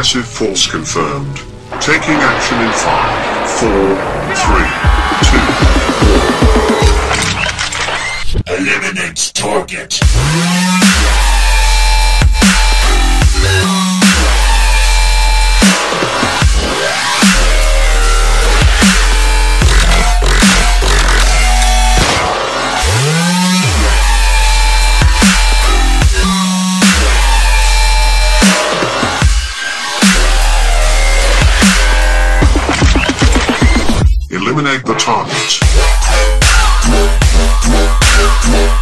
Massive force confirmed. Taking action in 5, 4, 3, 2, 1. Eliminate target. Eliminate the target.